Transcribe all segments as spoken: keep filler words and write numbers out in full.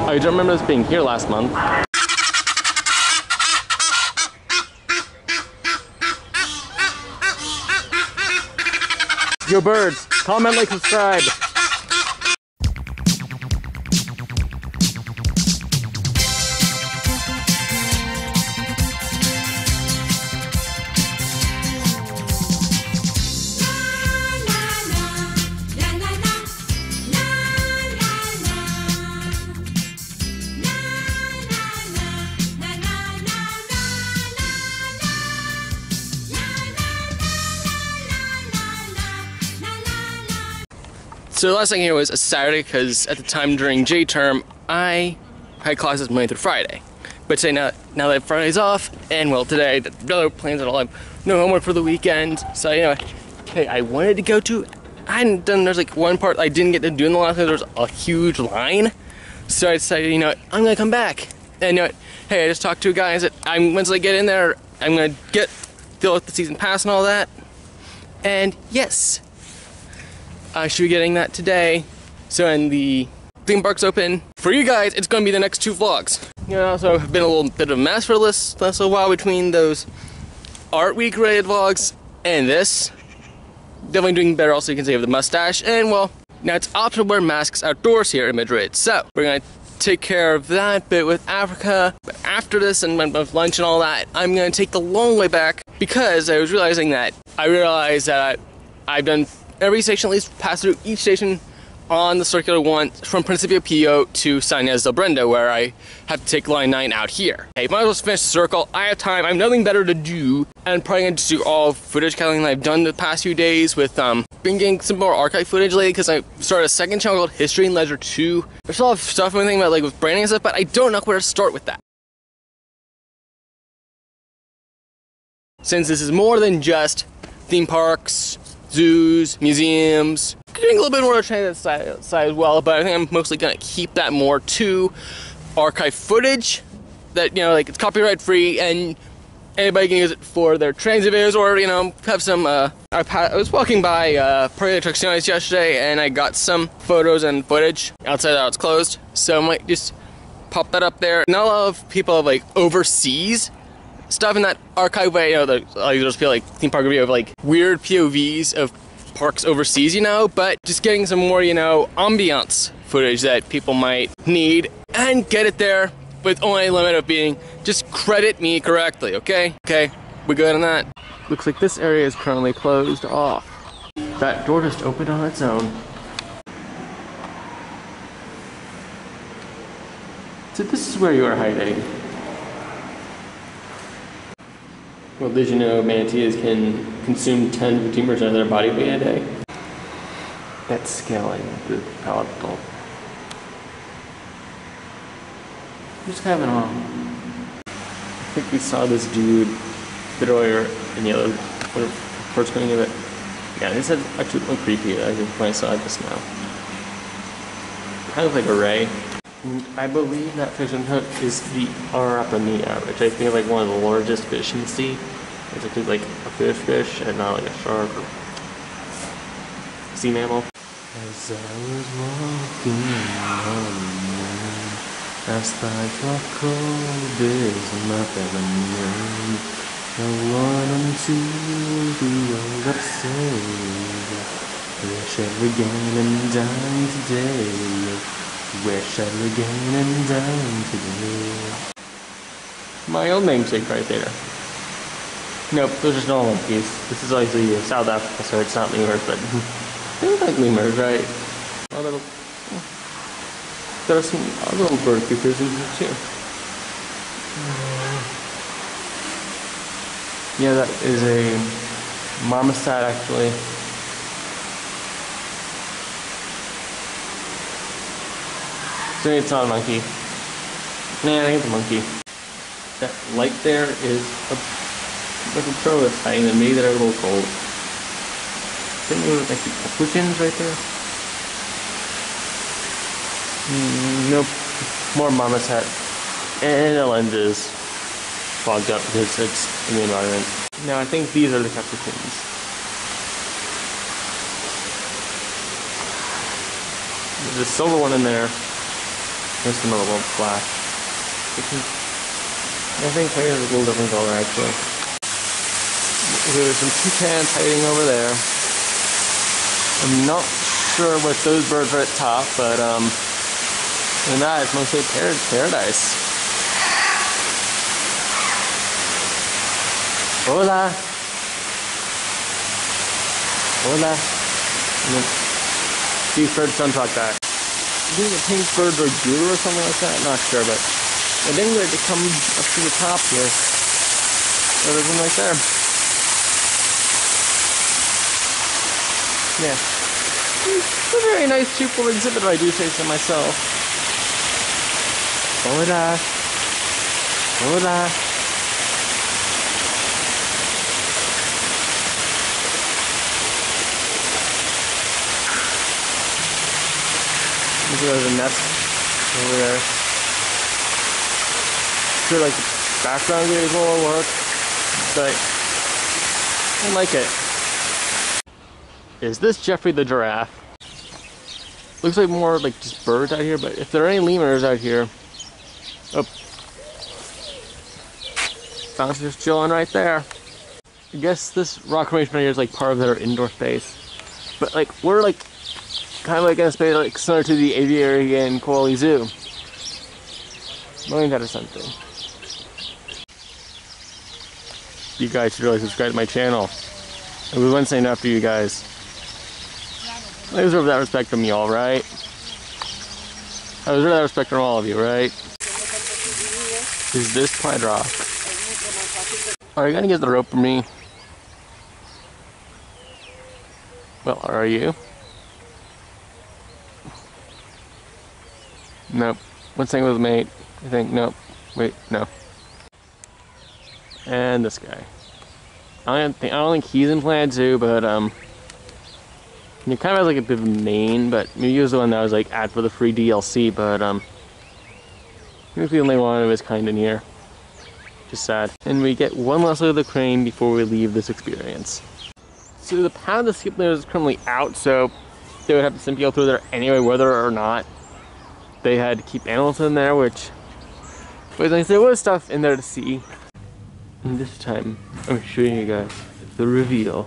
I don't remember this being here last month. Yo birds, comment, like, subscribe. So the last thing here was a Saturday, because at the time during J term, I had classes Monday through Friday. But today, now, now that Friday's off, and well, today, no other plans at all, I have no homework for the weekend. So, you know, hey, I wanted to go to, I hadn't done, there's like one part I didn't get to do in the last, there was a huge line. So I decided, you know what, I'm gonna come back. And you know what, hey, I just talked to a guy, I said, I'm, once I get in there, I'm gonna get, fill out the season pass and all that. And yes, I should be getting that today. So when the theme park's open, for you guys, it's gonna be the next two vlogs. You know, so I've been a little bit of a mess for this last little while between those art week related vlogs and this. Definitely doing better also, you can see, with the mustache. And well, now it's optional to wear masks outdoors here in Madrid. So we're gonna take care of that bit with Africa. But after this and with lunch and all that, I'm gonna take the long way back, because I was realizing that I realized that I've done every station, at least pass through each station on the circular one from Principio Pio to San Inés del Brendo, where I have to take line nine out here. Hey, might as well finish the circle. I have time, I have nothing better to do, and I'm probably going to do all footage cataloging that I've done the past few days with um, been getting some more archive footage lately, because I started a second channel called History and Leisure two. There's a lot of stuff I'm thinking about, like with branding and stuff, but I don't know where to start with that. Since this is more than just theme parks, zoos, museums, getting a little bit more transit side, side as well, but I think I'm mostly gonna keep that more to archive footage that, you know, like, it's copyright free and anybody can use it for their transit videos, or, you know, have some, uh, I, I was walking by uh, Parque de Atracciones yesterday and I got some photos and footage outside that it's closed, so I might just pop that up there. Not a lot of people have, like, overseas stuff in that archive way, you know, the, I just feel like theme park review of like weird P O Vs of parks overseas, you know, but just getting some more, you know, ambiance footage that people might need, and get it there with only a limit of being, just credit me correctly, okay? Okay, we good on that? Looks like this area is currently closed off. That door just opened on its own. So this is where you are hiding. Well, did you know manatees can consume ten to fifteen percent of their body weight a day? That's scaling the palatable. Who's having on? I think we saw this dude earlier in the other first coming of it. Yeah, this is actually looked creepy. I think when I saw it just now. Kind of like a ray. I believe that fish and hook is the Arapania, which I think is like one of the largest fish in the sea. It's actually like a fish fish and not like a shark or sea mammal. As I was walking on the moon, as I thought cold is nothing unknown. I wanted to be all that saved. Wish I began and died today. Wish I'd again and down today. My old namesake right there. Nope, those are just normal monkeys. This is obviously South Africa, so it's not lemurs, but they look like lemurs, right? A little. There are some other little bird creatures in here too. Yeah, that is a marmoset actually. So it's not a monkey. Nah, I think it's a monkey. That light there is a little crow that's hiding in maybe that are a little cold. Then you look like the Capuchins right there. Mm, nope. More marmoset. And the lens is fogged up because it's in the environment. Now I think these are the Capuchins. There's a silver one in there. Just another little flash. I think here is a little different color actually. There's some toucans hiding over there. I'm not sure what those birds are at top, but um, other than that, it's mostly par paradise. Hola. Hola. These birds don't talk back. I think the pink birds are blue or something like that. Not sure, but I think they're to come up to the top here. Oh, there's one right there. Yeah. It's a very nice, cheap little exhibit, I do say so myself. Hola. Hola. There's a nest over there. Sure, like the background here is a little work, but I like it. Is this Jeffrey the giraffe? Looks like more like just birds out here, but if there are any lemurs out here, oh, found just chilling right there. I guess this rock formation right here is like part of their indoor space, but like we're like kind of like in a space like similar to the aviary in Koali Zoo. Maybe that is something. You guys should really subscribe to my channel. I was once saying after you guys. I deserve that respect from you all, right? I deserve that respect from all of you, right? Is this Pride Rock? Are you gonna get the rope for me? Well, are you? Nope. What's saying with a mate? I think, nope. Wait, no. And this guy. I don't think, I don't think he's in Planet Zoo, but um, he kind of has like a bit of a mane, but maybe he was the one that was like ad for the free D L C, but um, he was the only one of his kind in here. Just sad. And we get one last look at the crane before we leave this experience. So the pound of skip there is currently out, so they would have to send people through there anyway, whether or not they had to keep animals in there, which, but like, there was stuff in there to see. And this time, I'm showing you guys the reveal.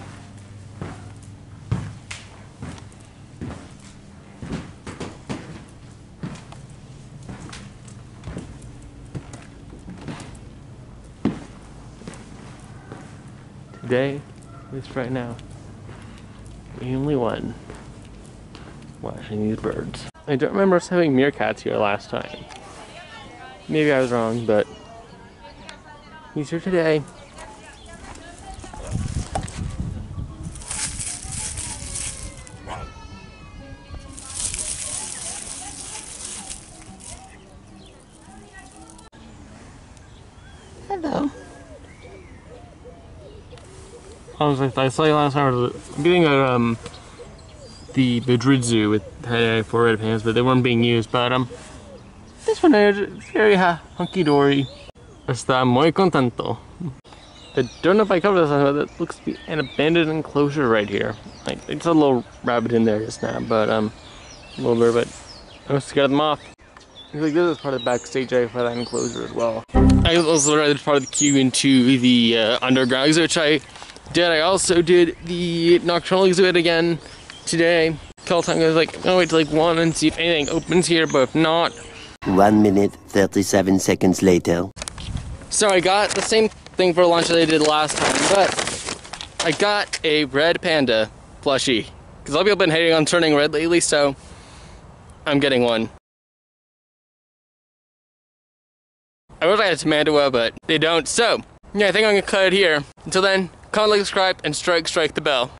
Today, this right now, the only one watching these birds. I don't remember us having meerkats here last time. Maybe I was wrong, but he's here today. Hello. I was like, I saw you last time. I'm getting a um the Madrid Zoo with had four red pans, but they weren't being used. But um, this one is very ha hunky dory. Está muy contento. I don't know if I covered this, but it looks to be an abandoned enclosure right here. Like, it's a little rabbit in there just now, but um, a little bit, but I was scared them off. Like, this is part of the backstage area for that enclosure as well. I also read part of the queue into the uh, underground exhibit, which I did. I also did the nocturnal exhibit again today. Call time, I was like, oh, wait till like one and see if anything opens here, but if not. One minute, thirty-seven seconds later. So I got the same thing for lunch that I did last time, but I got a red panda plushie. Because a lot of people have been hating on turning red lately, so I'm getting one. I wish I had a Tamandua, but they don't. So, yeah, I think I'm going to cut it here. Until then, comment, like, subscribe, and strike, strike the bell.